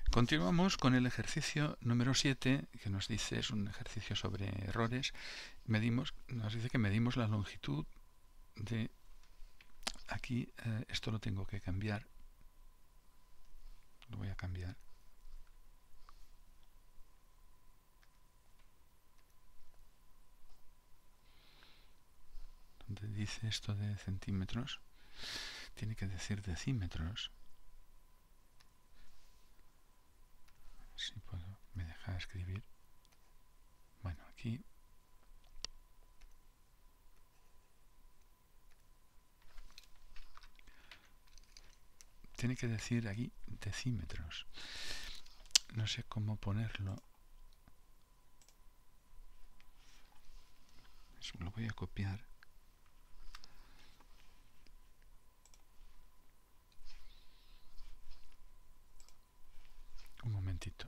Continuamos con el ejercicio número 7, que nos dice, es un ejercicio sobre errores. Nos dice que medimos la longitud de... Aquí esto lo tengo que cambiar. Lo voy a cambiar. Donde dice esto de centímetros, tiene que decir decímetros. Si puedo, me deja escribir. Bueno, aquí tiene que decir aquí decímetros. No sé cómo ponerlo. Eso lo voy a copiar. Un momentito.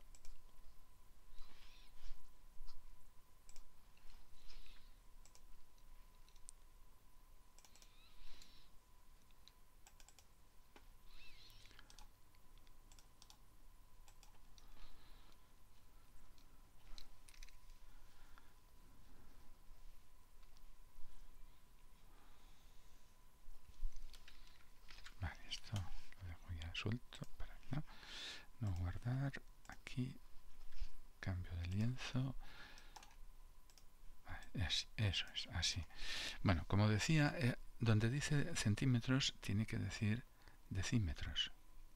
Vale, esto lo dejo ya suelto para no guardar. Aquí cambio de lienzo. Eso es, así. Bueno, como decía, donde dice centímetros tiene que decir decímetros.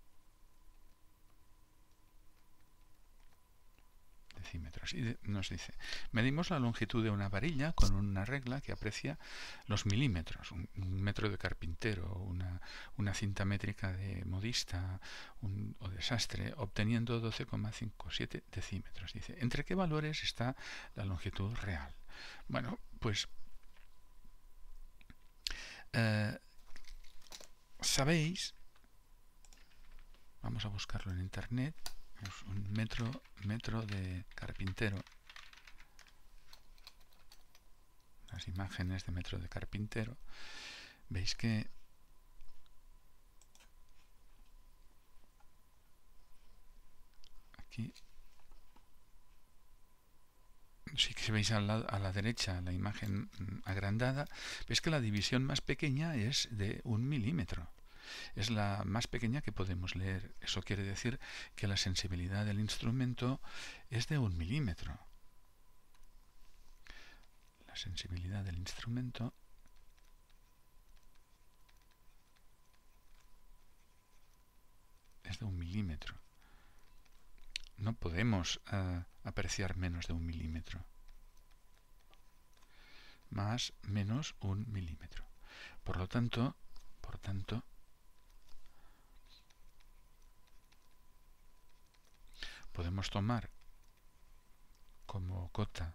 Decímetros. Y nos dice, medimos la longitud de una varilla con una regla que aprecia los milímetros, un metro de carpintero, una cinta métrica de modista o de sastre, obteniendo 12,57 decímetros. Dice, ¿entre qué valores está la longitud real? Bueno, pues sabéis, vamos a buscarlo en internet, un metro de carpintero, las imágenes de metro de carpintero, veis que aquí, si veis a la derecha la imagen agrandada, veis que la división más pequeña es de 1 milímetro. Es la más pequeña que podemos leer. Eso quiere decir que la sensibilidad del instrumento es de 1 milímetro. La sensibilidad del instrumento es de 1 milímetro. No podemos apreciar menos de 1 milímetro. Más menos 1 milímetro. Por tanto, podemos tomar como cota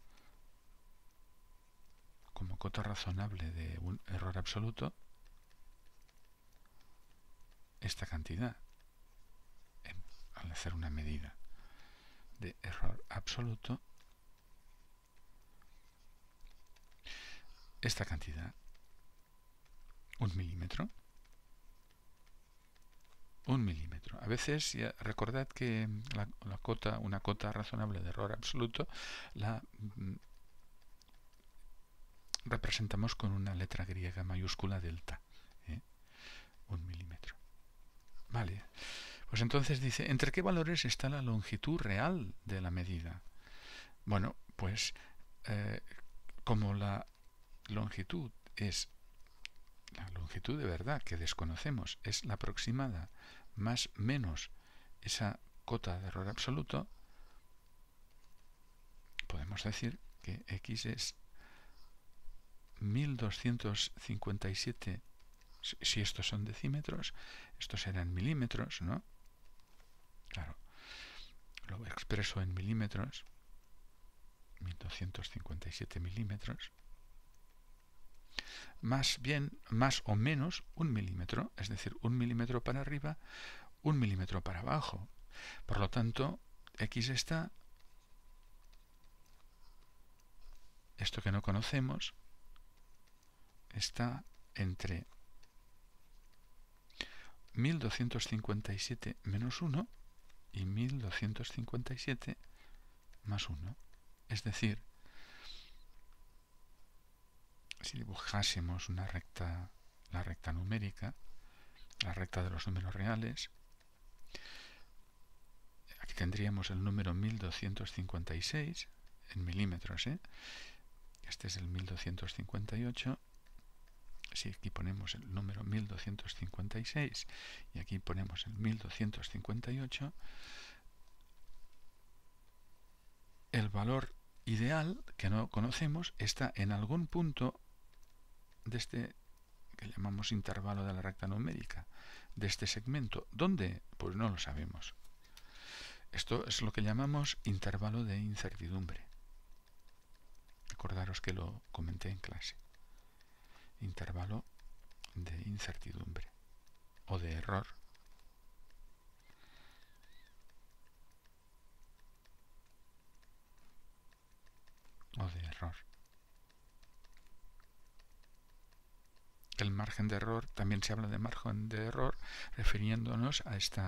razonable de un error absoluto esta cantidad al hacer una medida de error absoluto, esta cantidad, 1 milímetro. 1 milímetro. A veces, recordad que una cota razonable de error absoluto la representamos con una letra griega mayúscula delta. 1 milímetro. Vale. Pues entonces dice, ¿entre qué valores está la longitud real de la medida? Bueno, pues como la longitud es la longitud de verdad que desconocemos, es la aproximada más menos esa cota de error absoluto, podemos decir que x es 1257. Si estos son decímetros, estos serán milímetros, ¿no? Claro, lo expreso en milímetros, 1257 milímetros, más o menos 1 milímetro, es decir, 1 milímetro para arriba, 1 milímetro para abajo. Por lo tanto, x está, esto que no conocemos, está entre 1257 menos 1 y 1257 más 1. Es decir, si dibujásemos una recta, la recta numérica, la recta de los números reales, aquí tendríamos el número 1256 en milímetros, este es el 1258. Si aquí ponemos el número 1256 y aquí ponemos el 1258, el valor ideal que no conocemos está en algún punto de este que llamamos intervalo de la recta numérica, de este segmento. ¿Dónde? Pues no lo sabemos. Esto es lo que llamamos intervalo de incertidumbre. Recordaros que lo comenté en clase. Intervalo de incertidumbre o de error. El margen de error, también se habla de margen de error refiriéndonos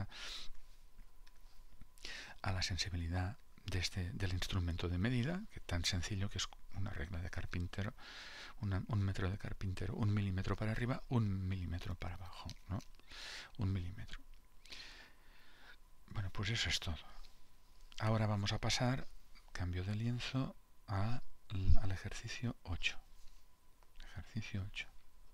a la sensibilidad del instrumento de medida, que tan sencillo que es una regla de carpintero, un metro de carpintero, 1 milímetro para arriba, 1 milímetro para abajo, ¿no? 1 milímetro. Bueno, pues eso es todo. Ahora vamos a pasar, cambio de lienzo, al ejercicio 8. Ejercicio 8.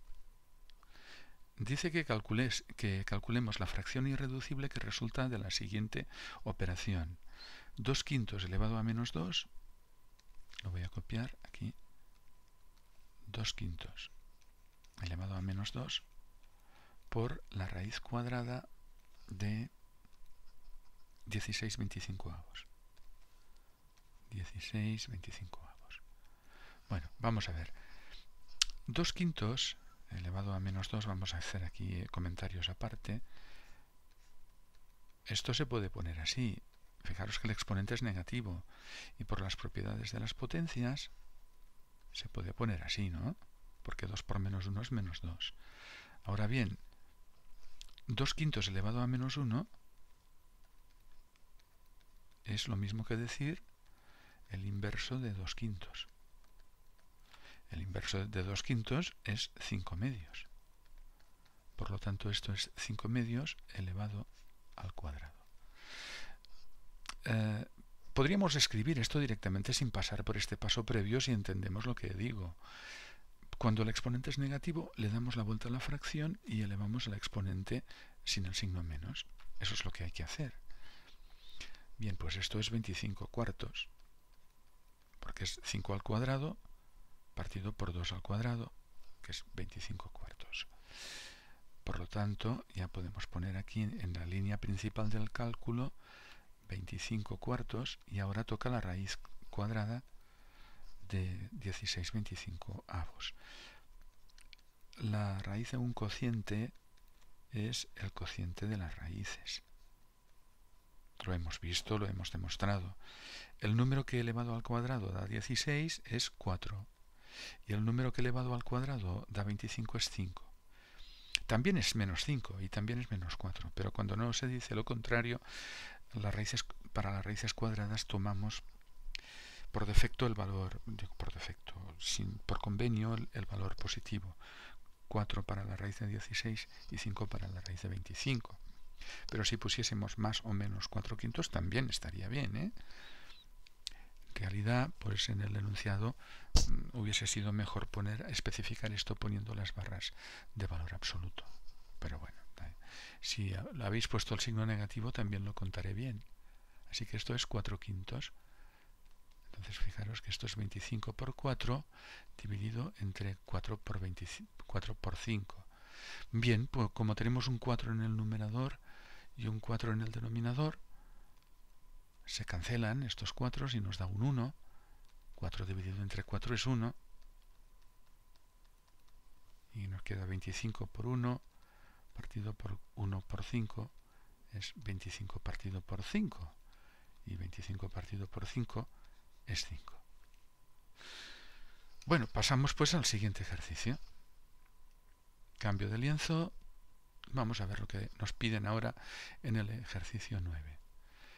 Dice que calculemos la fracción irreducible que resulta de la siguiente operación. 2/5 elevado a menos 2, lo voy a copiar aquí, 2/5 elevado a menos 2 por la raíz cuadrada de 16/25. 16/25. Bueno, vamos a ver. 2/5 elevado a menos 2, vamos a hacer aquí comentarios aparte. Esto se puede poner así. Fijaros que el exponente es negativo y por las propiedades de las potencias se puede poner así, ¿no? Porque 2 por menos 1 es menos 2. Ahora bien, 2/5 elevado a menos 1 es lo mismo que decir el inverso de 2/5. El inverso de 2/5 es 5/2. Por lo tanto, esto es 5/2 elevado al cuadrado. Podríamos escribir esto directamente sin pasar por este paso previo si entendemos lo que digo. Cuando el exponente es negativo, le damos la vuelta a la fracción y elevamos el exponente sin el signo menos. Eso es lo que hay que hacer. Bien, pues esto es 25/4, porque es 5 al cuadrado partido por 2 al cuadrado, que es 25/4. Por lo tanto, ya podemos poner aquí en la línea principal del cálculo 25/4 y ahora toca la raíz cuadrada de 16/25. La raíz de un cociente es el cociente de las raíces. Lo hemos visto, lo hemos demostrado. El número que elevado al cuadrado da 16 es 4. Y el número que elevado al cuadrado da 25 es 5. También es menos 5 y también es menos 4, pero cuando no se dice lo contrario, para las raíces cuadradas tomamos por defecto el valor, por convenio el valor positivo. 4 para la raíz de 16 y 5 para la raíz de 25. Pero si pusiésemos más o menos 4/5 también estaría bien, En realidad, pues en el enunciado hubiese sido mejor especificar esto poniendo las barras de valor absoluto. Pero bueno, si habéis puesto el signo negativo también lo contaré bien. Así que esto es 4/5. Entonces fijaros que esto es 25 por 4 dividido entre 4 por 5. Bien, pues como tenemos un 4 en el numerador y un 4 en el denominador, se cancelan estos 4 y nos da un 1. 4 dividido entre 4 es 1. Y nos queda 25 por 1 partido por 1 por 5 es 25 partido por 5. Y 25 partido por 5 es 5. Bueno, pasamos pues al siguiente ejercicio. Cambio de lienzo. Vamos a ver lo que nos piden ahora en el ejercicio 9.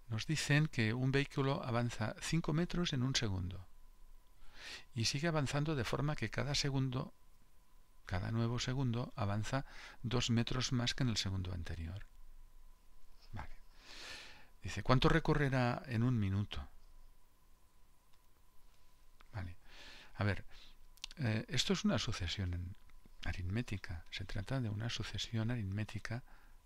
nos dicen que un vehículo avanza 5 metros en un segundo y sigue avanzando de forma que cada nuevo segundo avanza 2 metros más que en el segundo anterior. Vale. Dice, ¿cuánto recorrerá en un minuto? Vale. A ver, esto es una sucesión aritmética. Se trata de una sucesión aritmética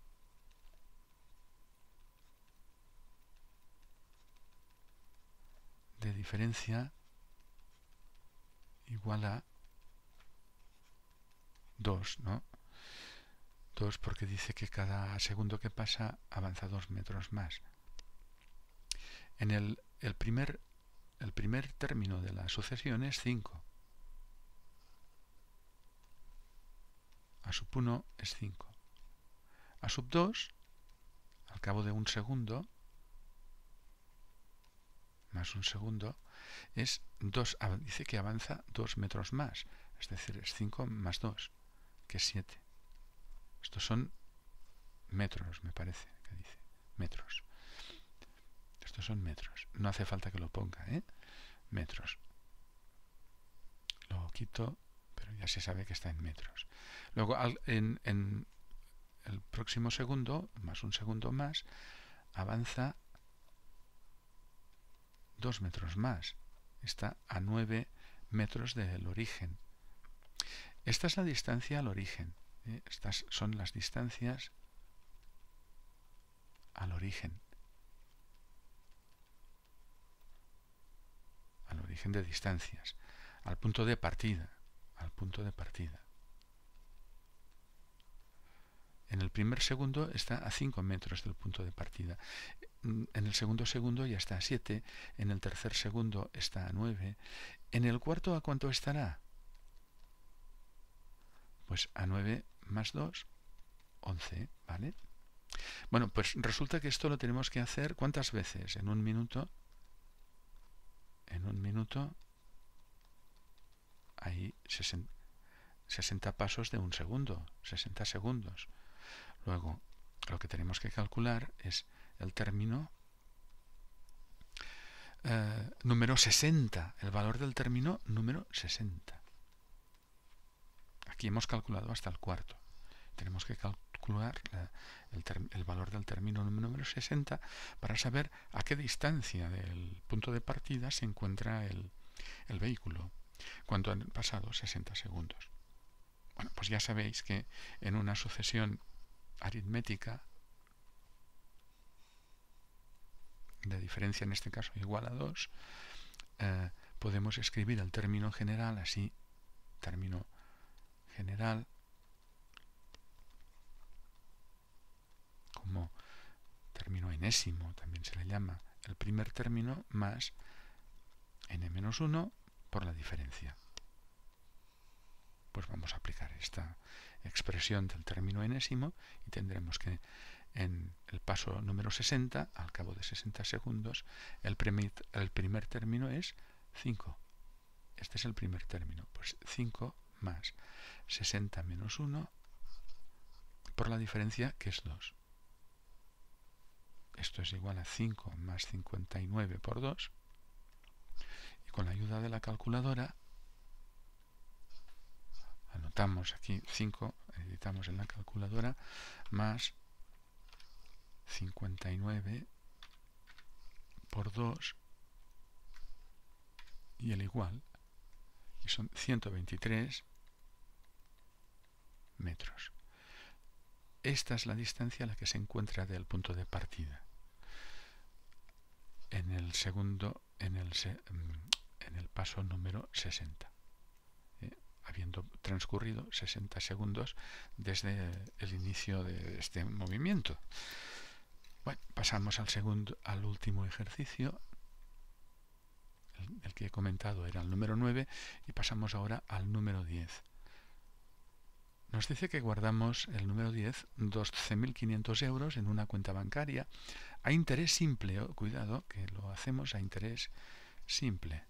de diferencia igual a 2, ¿no? 2 porque dice que cada segundo que pasa avanza 2 metros más. En el primer término de la sucesión es 5. A sub 1 es 5. A sub 2, al cabo de un segundo, más un segundo, es 2. Dice que avanza 2 metros más. Es decir, es 5 más 2, que es 7. Estos son metros, me parece que dice. Metros. Estos son metros. No hace falta que lo ponga, ¿eh? Metros. Lo quito, pero ya se sabe que está en metros. Luego, en el próximo segundo, más un segundo más, avanza 2 metros más. Está a 9 metros del origen. Esta es la distancia al origen. Estas son las distancias al origen. Al origen de distancias. Al punto de partida. Al punto de partida. En el primer segundo está a 5 metros del punto de partida. En el segundo segundo ya está a 7. En el tercer segundo está a 9. En el cuarto, ¿a cuánto estará? Pues a 9 más 2, 11, ¿vale? Bueno, pues resulta que esto lo tenemos que hacer ¿cuántas veces? En un minuto. En un minuto hay 60 pasos de un segundo, 60 segundos. Luego, lo que tenemos que calcular es el término número 60, el valor del término número 60. Aquí hemos calculado hasta el cuarto. Tenemos que calcular el valor del término número 60 para saber a qué distancia del punto de partida se encuentra el vehículo cuando han pasado 60 segundos. Bueno, pues ya sabéis que en una sucesión aritmética de diferencia, en este caso igual a 2, podemos escribir el término general así, término general como término enésimo, también se le llama el primer término más n-1 por la diferencia. Pues vamos a aplicar esta expresión del término enésimo y tendremos que en el paso número 60, al cabo de 60 segundos, el primer término es 5. Este es el primer término. Pues 5 más 60 menos 1 por la diferencia que es 2. Esto es igual a 5 más 59 por 2. Y con la ayuda de la calculadora anotamos aquí 5, editamos en la calculadora, más 59 por 2 y el igual, y son 123 metros. Esta es la distancia a la que se encuentra del punto de partida. En el segundo, en el paso número 60. Habiendo transcurrido 60 segundos desde el inicio de este movimiento. Bueno, pasamos al último ejercicio. El que he comentado era el número 9 y pasamos ahora al número 10. Nos dice que guardamos el número 10, 12.500 euros en una cuenta bancaria a interés simple. Cuidado, que lo hacemos a interés simple.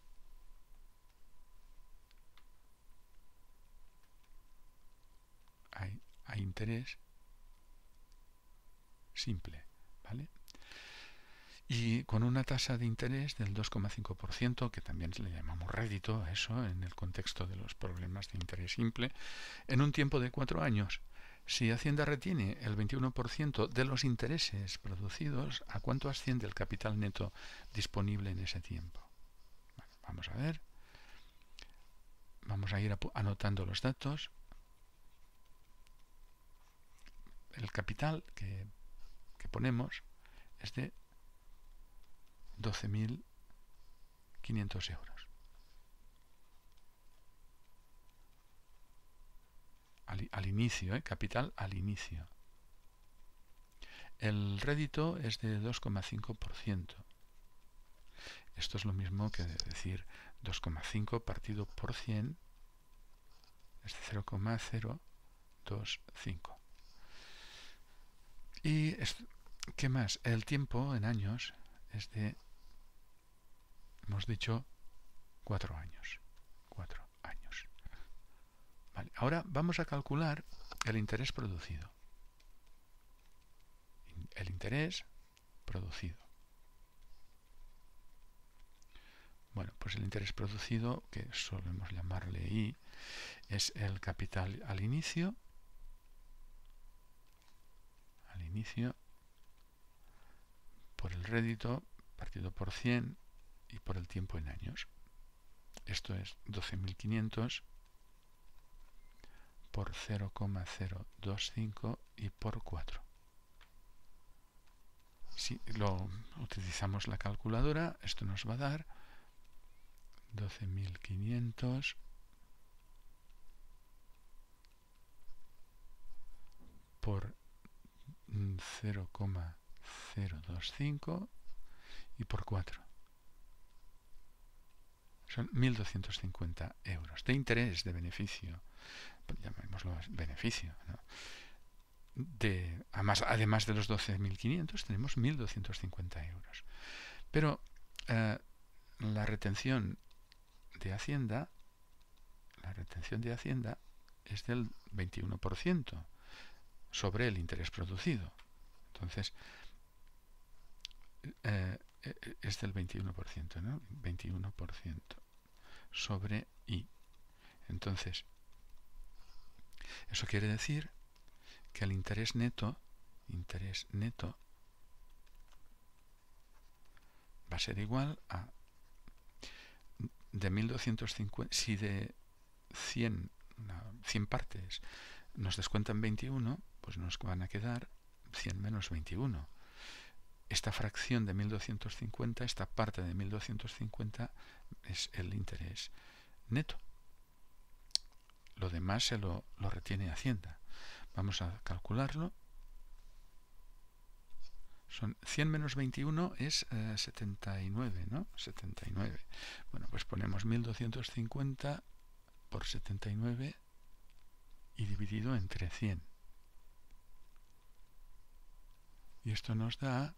A interés simple, ¿vale? y con una tasa de interés del 2,5%, que también le llamamos rédito a eso en el contexto de los problemas de interés simple, en un tiempo de 4 años. Si Hacienda retiene el 21% de los intereses producidos, ¿a cuánto asciende el capital neto disponible en ese tiempo? Bueno, vamos a ver. Vamos a ir anotando los datos. El capital que ponemos es de 12.500 euros. Al inicio, capital al inicio. El rédito es de 2,5%. Esto es lo mismo que decir 2,5 partido por 100 es 0,025. ¿Y qué más? El tiempo en años es de, hemos dicho, 4 años. 4 años. Vale, ahora vamos a calcular el interés producido. El interés producido. Bueno, pues el interés producido, que solemos llamarle I, es el capital al inicio, por el rédito partido por 100 y por el tiempo en años. Esto es 12.500 por 0,025 y por 4. Si lo utilizamos la calculadora, esto nos va a dar 12.500 por 0,025 y por 4. Son 1.250 euros de interés, de beneficio. Llamémoslo beneficio, ¿no? Además de los 12.500, tenemos 1.250 euros. Pero la retención de Hacienda es del 21% sobre el interés producido. Entonces, es del 21%, ¿no? 21% sobre I. Entonces, eso quiere decir que el interés neto va a ser igual a de 1.250, si de 100 partes nos descuentan 21, pues nos van a quedar 100 menos 21. Esta fracción de 1.250, esta parte de 1.250 es el interés neto. Lo demás se lo retiene Hacienda. Vamos a calcularlo. Son 100 menos 21 es 79, ¿no? 79. Bueno, pues ponemos 1.250 por 79 y dividido entre 100. Y esto nos da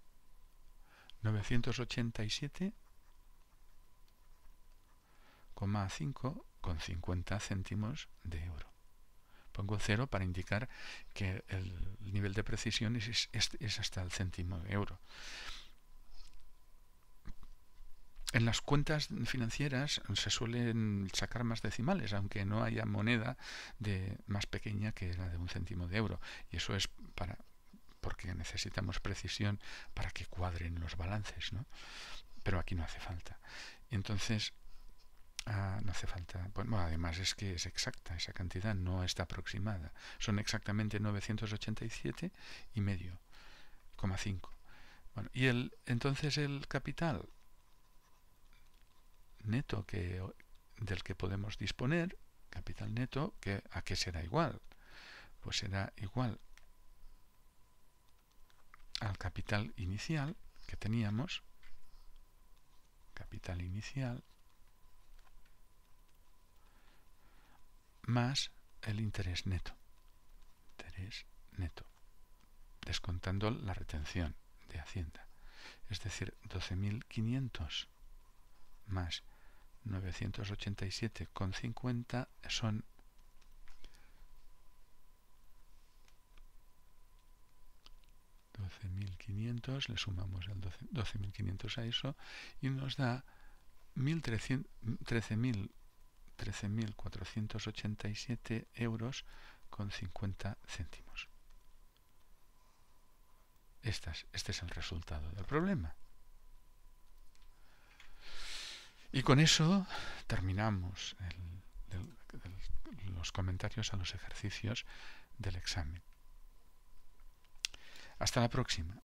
987,5 con 50 céntimos de euro. Pongo 0 para indicar que el nivel de precisión es hasta el céntimo de euro. En las cuentas financieras se suelen sacar más decimales, aunque no haya moneda más pequeña que la de 1 céntimo de euro. Y eso es porque necesitamos precisión para que cuadren los balances, ¿no? Pero aquí no hace falta. Entonces, no hace falta. Bueno, además es que es exacta, esa cantidad no está aproximada. Son exactamente 987,5. Bueno, y entonces el capital neto del que podemos disponer, capital neto, ¿a qué será igual? Pues será igual al capital inicial que teníamos, capital inicial, más el interés neto, descontando la retención de Hacienda. Es decir, 12.500 más 987,50 son 12.500 12.500, le sumamos el 12.500 a eso y nos da 13.487 euros con 50 céntimos. Este es el resultado del problema. Y con eso terminamos los comentarios a los ejercicios del examen. Hasta la próxima.